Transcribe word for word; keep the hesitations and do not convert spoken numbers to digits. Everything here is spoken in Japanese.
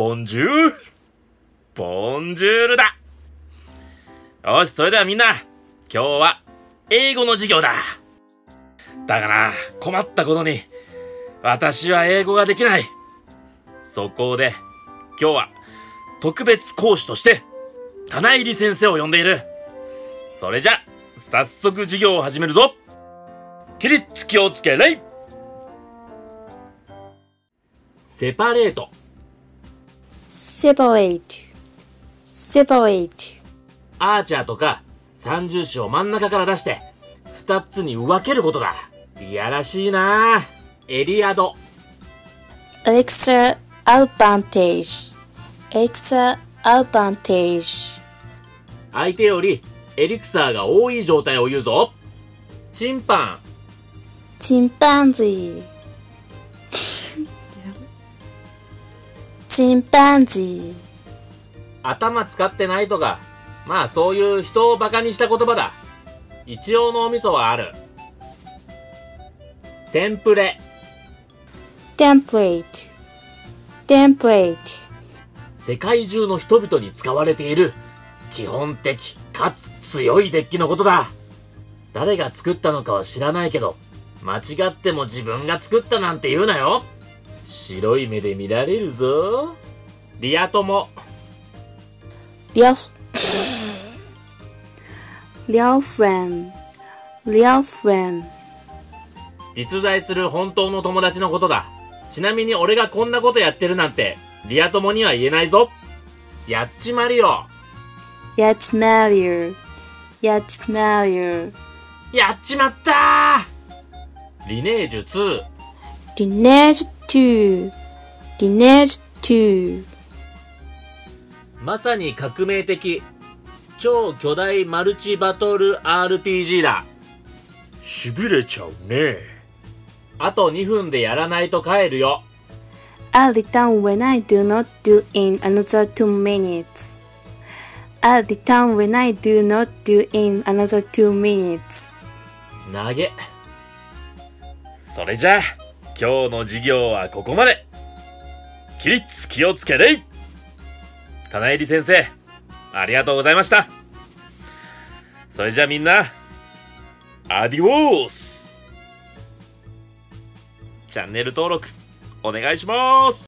ボンジュールボンジュールだ。よし、それではみんな、今日は英語の授業だ。だがな、困ったことに私は英語ができない。そこで今日は特別講師として棚入先生を呼んでいる。それじゃ早速授業を始めるぞ。起立気をつけ礼。セパレート。 separate separate アーチャーとか三重視を真ん中から出して二つに分けることだ。いやらしいな。エリアド。 extra advantage extra advantage 相手よりエリクサーが多い状態を言うぞ。チンパン。 チンパンジーチンパンジー頭使ってないとか、まあそういう人をバカにした言葉だ。一応のお味噌はある。テンプレ。 テンプレートテンプレート世界中の人々に使われている基本的かつ強いデッキのことだ。誰が作ったのかは知らないけど、間違っても自分が作ったなんて言うなよ。白い目で見られるぞ。リア友。 リアフリアフレンリアフレン実在する本当の友達のことだ。ちなみに俺がこんなことやってるなんてリア友には言えないぞ。やっちまりよ。 やっちまりよやっちまりよやっちまったー。リネージュツー。 リネージュツーリネージュツーまさに革命的超巨大マルチバトル アールピージー だ。痺れちゃうね。あとにふんでやらないと帰るよ。 I'll return when I do not do in another two minutes. I'll return when I do not do in another two minutes. 投げ。それじゃあ今日の授業はここまで。起立気をつけ礼。棚入先生、ありがとうございました。それじゃあみんな、アディオース。チャンネル登録お願いします。